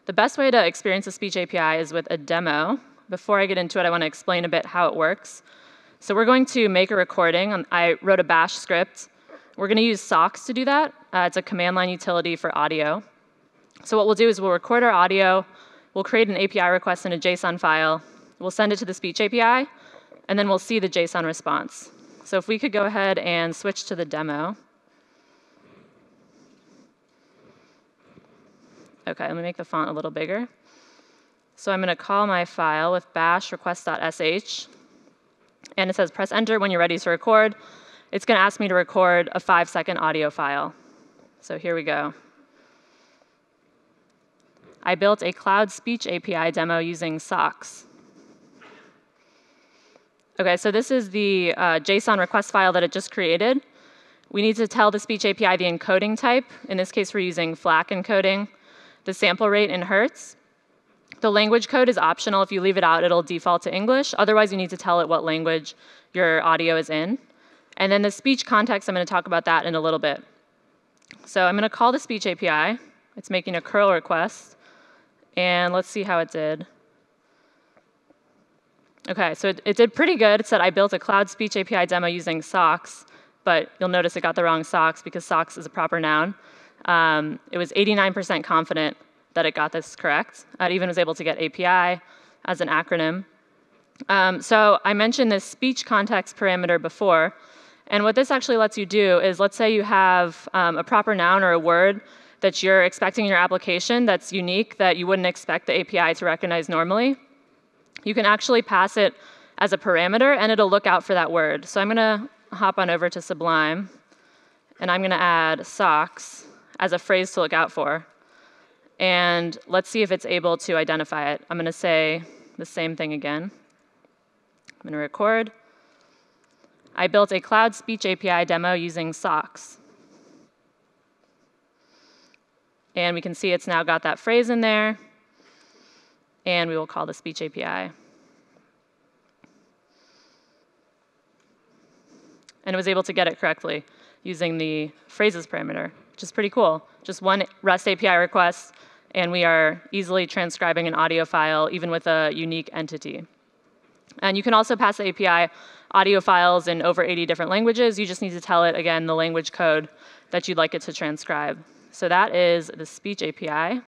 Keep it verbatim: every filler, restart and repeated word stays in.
The best way to experience the speech A P I is with a demo. Before I get into it, I want to explain a bit how it works. So we're going to make a recording. I wrote a bash script. We're going to use Sox to do that. Uh, it's a command line utility for audio. So what we'll do is we'll record our audio. We'll create an A P I request in a JSON file. We'll send it to the speech A P I, and then we'll see the JSON response. So if we could go ahead and switch to the demo. OK, let me make the font a little bigger. So I'm going to call my file with bash request.sh. And it says press enter when you're ready to record. It's going to ask me to record a five-second audio file. So here we go. I built a cloud speech A P I demo using Sox. OK, so this is the uh, JSON request file that it just created. We need to tell the speech A P I the encoding type. In this case, we're using FLAC encoding. The sample rate in hertz. The language code is optional. If you leave it out, it'll default to English. Otherwise, you need to tell it what language your audio is in. And then the speech context, I'm going to talk about that in a little bit. So I'm going to call the speech A P I. It's making a curl request. And let's see how it did. OK, so it, it did pretty good. It said I built a cloud speech A P I demo using Sox. But you'll notice it got the wrong Sox because Sox is a proper noun. Um, it was eighty-nine percent confident that it got this correct. It even was able to get A P I as an acronym. Um, so I mentioned this speech context parameter before. And what this actually lets you do is, let's say you have um, a proper noun or a word that you're expecting in your application that's unique, that you wouldn't expect the A P I to recognize normally. You can actually pass it as a parameter, and it'll look out for that word. So I'm going to hop on over to Sublime, and I'm going to add Sox as a phrase to look out for. And let's see if it's able to identify it. I'm going to say the same thing again. I'm going to record. I built a cloud speech A P I demo using Sox. And we can see it's now got that phrase in there. And we will call the speech A P I. And it was able to get it correctly using the phrases parameter, which is pretty cool. Just one REST A P I request, and we are easily transcribing an audio file, even with a unique entity. And you can also pass the A P I audio files in over eighty different languages. You just need to tell it, again, the language code that you'd like it to transcribe. So that is the speech A P I.